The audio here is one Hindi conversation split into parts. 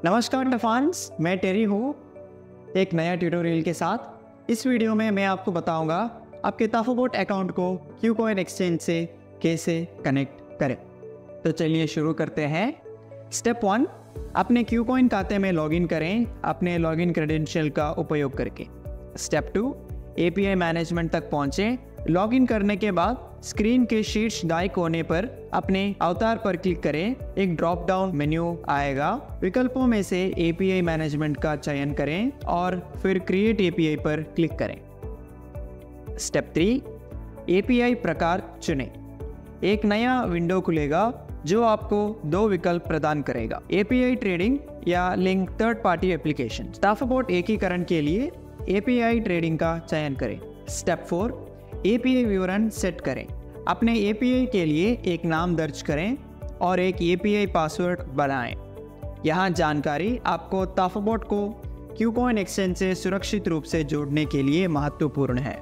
नमस्कार टफान्स, मैं टेरी हूँ एक नया ट्यूटोरियल के साथ। इस वीडियो में मैं आपको बताऊंगा आपके ताफोबोट अकाउंट को क्यूकॉइन एक्सचेंज से कैसे कनेक्ट करें। तो चलिए शुरू करते हैं। स्टेप 1, अपने क्यूकॉइन खाते में लॉगिन करें अपने लॉगिन क्रेडेंशियल का उपयोग करके। स्टेप 2, एपीआई मैनेजमेंट तक पहुँचें। लॉगिन करने के बाद स्क्रीन के शीर्ष दाएं कोने पर अपने अवतार पर क्लिक करें। एक ड्रॉप डाउन मेन्यू आएगा। विकल्पों में से एपीआई मैनेजमेंट का चयन करें और फिर क्रिएट एपीआई पर क्लिक करें। स्टेप 3, एपीआई प्रकार चुनें। एक नया विंडो खुलेगा जो आपको 2 विकल्प प्रदान करेगा, एपीआई ट्रेडिंग या link third party application. Tafobot एकीकरण के लिए एपीआई ट्रेडिंग का चयन करें। स्टेप 4, एपीआई विवरण सेट करें। अपने एपीआई के लिए एक नाम दर्ज करें और एक एपीआई पासवर्ड बनाएं। यहाँ जानकारी आपको ताफोबोट को क्यूकॉइन एक्सचेंज से सुरक्षित रूप से जोड़ने के लिए महत्वपूर्ण है।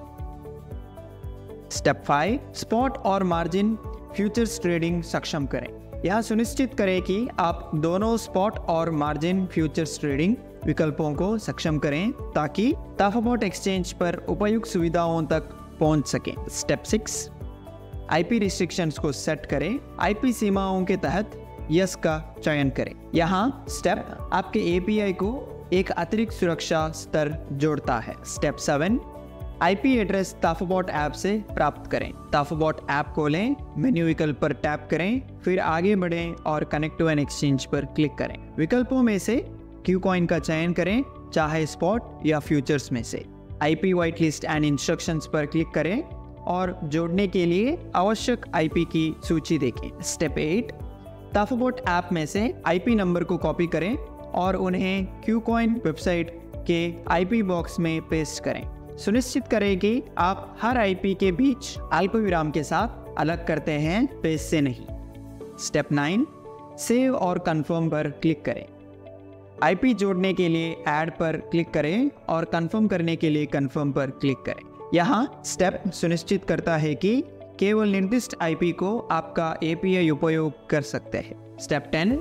स्टेप 5, स्पॉट और मार्जिन फ्यूचर्स ट्रेडिंग सक्षम करें। यहाँ सुनिश्चित करें कि आप दोनों स्पॉट और मार्जिन फ्यूचर्स ट्रेडिंग विकल्पों को सक्षम करें ताकि ताफोबोट एक्सचेंज पर उपयुक्त सुविधाओं तक पहुंच सकें। स्टेप 6, आईपी रिस्ट्रिक्शंस को सेट करें। आईपी सीमाओं के तहत यस का चयन करें। यहाँ स्टेप आपके एपीआई को एक अतिरिक्त सुरक्षा स्तर जोड़ता है। Step 7, IP address Tafobot app से प्राप्त करें। ताफोबोट ऐप खोलें, मेन्यू विकल्प पर टैप करें, फिर आगे बढ़ें और कनेक्ट टू एन एक्सचेंज पर क्लिक करें। विकल्पों में से क्यूकॉइन का चयन करें, चाहे स्पॉट या फ्यूचर्स में से। IP whitelist and instructions पर क्लिक करें और जोड़ने के लिए आवश्यक आईपी की सूची देखें। स्टेप 8, ताफोबोट ऐप में से आईपी नंबर को कॉपी करें और उन्हें क्यूकॉइन वेबसाइट के आईपी बॉक्स में पेस्ट करें। सुनिश्चित करें कि आप हर आईपी के बीच अल्पविराम के साथ अलग करते हैं, पेज से नहीं। स्टेप 9, सेव और कंफर्म पर क्लिक करें। आईपी जोड़ने के लिए ऐड पर क्लिक करें और कंफर्म करने के लिए कंफर्म पर क्लिक करें। यहाँ स्टेप सुनिश्चित करता है कि केवल निर्दिष्ट आईपी को आपका एपीआई उपयोग कर सकते हैं। स्टेप 10,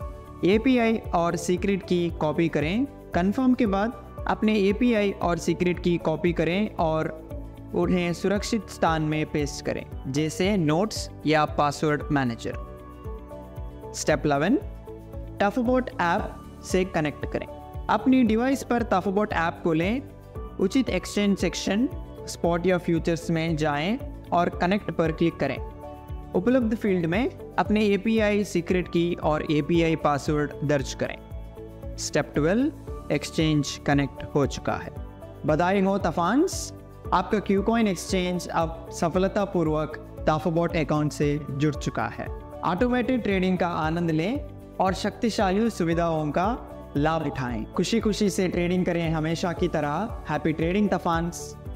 एपीआई और सीक्रेट की कॉपी करें। कंफर्म के बाद अपने एपीआई और सीक्रेट की कॉपी करें और उन्हें सुरक्षित स्थान में पेस्ट करें, जैसे नोट्स या password manager. Step 11, Tafobot app से कनेक्ट करें। अपनी डिवाइस पर ताफोबोट ऐप खोलें, उचित एक्सचेंज सेक्शन स्पॉट या फ्यूचर्स में जाएं और कनेक्ट पर क्लिक करें। उपलब्ध फील्ड में अपने एपीआई सीक्रेट की और एपीआई पासवर्ड दर्ज करें। स्टेप 12, एक्सचेंज कनेक्ट हो चुका है। बधाई हो तफान्स, आपका क्यूकॉइन एक्सचेंज अब सफलतापूर्वक ताफोबोट अकाउंट से जुड़ चुका है। ऑटोमेटेड ट्रेडिंग का आनंद लें और शक्तिशाली सुविधाओं का लाभ उठाएं। खुशी खुशी से ट्रेडिंग करें हमेशा की तरह। Happy trading तफान्स।